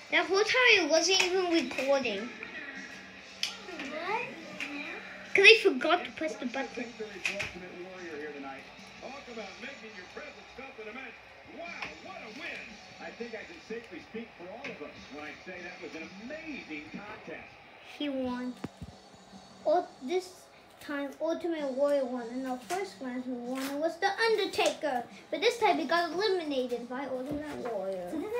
That whole time it wasn't even recording. What? Because I forgot to press the button. Talk about making your presence felt in a match. Wow, what a win! I think I can safely speak for all of us when I say that was an amazing contest. He won. This time, Ultimate Warrior won. In the first match we won, it was The Undertaker. But this time, he got eliminated by Ultimate Warrior.